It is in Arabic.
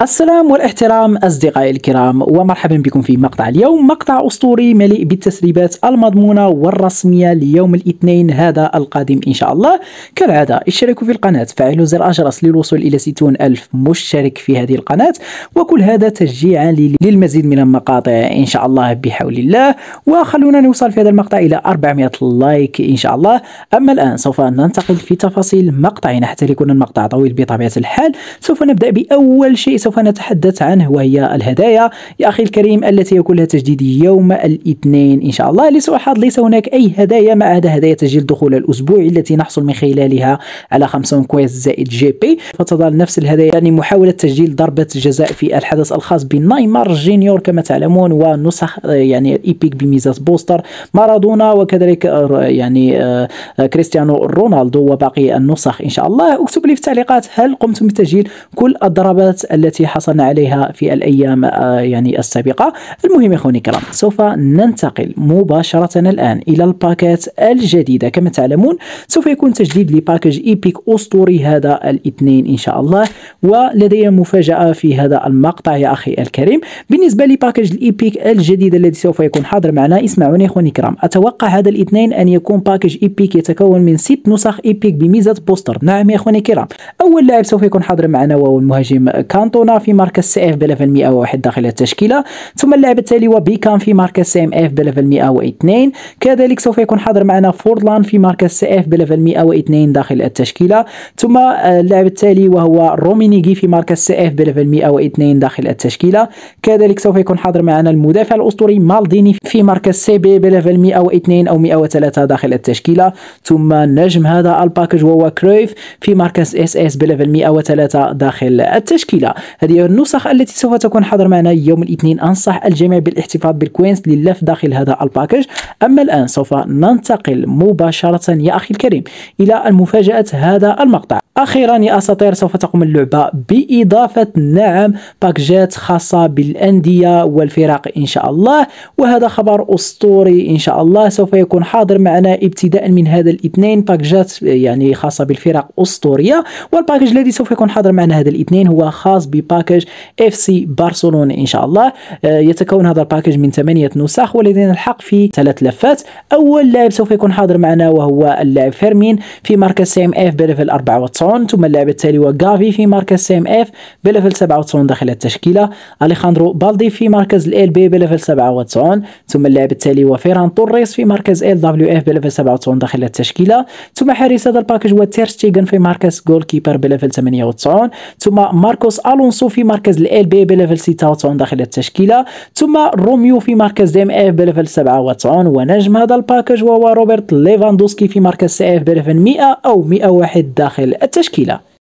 السلام والاحترام أصدقائي الكرام، ومرحبا بكم في مقطع اليوم. مقطع أسطوري مليء بالتسريبات المضمونة والرسمية ليوم الاثنين هذا القادم إن شاء الله. كالعادة اشتركوا في القناة، فعلوا زر الجرس للوصول إلى 60 ألف مشترك في هذه القناة، وكل هذا تشجيعا للمزيد من المقاطع إن شاء الله بحول الله. وخلونا نوصل في هذا المقطع إلى 400 لايك إن شاء الله. أما الآن سوف ننتقل في تفاصيل مقطعنا حتى يكون المقطع طويل بطبيعة الحال. سوف نبدأ بأول شيء سوف نتحدث عنه، وهي الهدايا يا أخي الكريم التي يكون لها تجديد يوم الاثنين إن شاء الله. لسوء الحظ ليس هناك أي هدايا ما عدا هدايا تسجيل الدخول الأسبوعي التي نحصل من خلالها على 50 كويس زائد جي بي، فتظل نفس الهدايا، يعني محاولة تسجيل ضربة جزاء في الحدث الخاص بنيمار جينيور كما تعلمون، ونسخ يعني ايبيك بميزة بوستر مارادونا، وكذلك يعني كريستيانو رونالدو وباقي النسخ إن شاء الله. اكتب لي في التعليقات هل قمتم بتسجيل كل الضربات التي حصلنا عليها في الأيام يعني السابقة. المهم يا أخواني الكرام، سوف ننتقل مباشرة الآن إلى الباكات الجديدة. كما تعلمون سوف يكون تجديد لباكج إيبيك أسطوري هذا الاثنين إن شاء الله، ولدي مفاجأة في هذا المقطع يا أخي الكريم. بالنسبة لباكج الإيبيك الجديد الذي سوف يكون حاضر معنا، اسمعوني يا أخواني الكرام، أتوقع هذا الاثنين أن يكون باكج إيبيك يتكون من 6 نسخ إيبيك بميزة بوستر. نعم يا أخواني الكرام، أول لاعب سوف يكون حاضر معنا وهو المهاجم كانتونا في مركز سي اف بليفل 101 داخل التشكيلة، ثم اللاعب التالي وبيكام في مركز سي ام اف بليفل 102، كذلك سوف يكون حاضر معنا فورلان في مركز سي اف بليفل 102 داخل التشكيلة، ثم اللاعب التالي وهو رومينيجي في مركز سي اف بليفل 102 داخل التشكيلة، كذلك سوف يكون حاضر معنا المدافع الأسطوري مالديني في مركز سي بي بليفل 102 أو 103 داخل التشكيلة، ثم نجم هذا الباكج وهو كرويف في مركز اس اس بليفل 103 داخل التشكيلة. هذه النسخ التي سوف تكون حاضر معنا يوم الاثنين. أنصح الجميع بالاحتفاظ بالكوينز للف داخل هذا الباكج. أما الآن سوف ننتقل مباشرة يا أخي الكريم إلى المفاجأة هذا المقطع. أخيرا يا أساطير، سوف تقوم اللعبة بإضافة باكجات خاصة بالأندية والفرق إن شاء الله، وهذا خبر أسطوري إن شاء الله. سوف يكون حاضر معنا ابتداء من هذا الاثنين باكجات يعني خاصة بالفرق أسطورية، والباكج الذي سوف يكون حاضر معنا هذا الاثنين هو خاص بباكج اف سي برشلونة إن شاء الله. يتكون هذا الباكج من 8 نسخ، ولدينا الحق في 3 لفات. أول لاعب سوف يكون حاضر معنا وهو اللاعب فيرمين في مركز سي ام اف بليفل 94، ثم اللاعب التالي وغافي في مركز سي ام اف بليفل 97 داخل التشكيلة، أليخاندرو بالدي في مركز ال بي بليفل 97، ثم اللاعب التالي وفيران توريس في مركز ال دبليو اف بليفل 97 داخل التشكيلة، ثم حارس هذا الباكج هو تير شتيغن في مركز جول كيبر بليفل 98، ثم ماركوس ألونسو في مركز ال بي بليفل 96 داخل التشكيلة، ثم روميو في مركز دي ام اف بليفل 97، ونجم هذا الباكج وهو روبرت ليفاندوسكي في مركز سي اف بليفل 100 أو 101 داخل التشكيلة.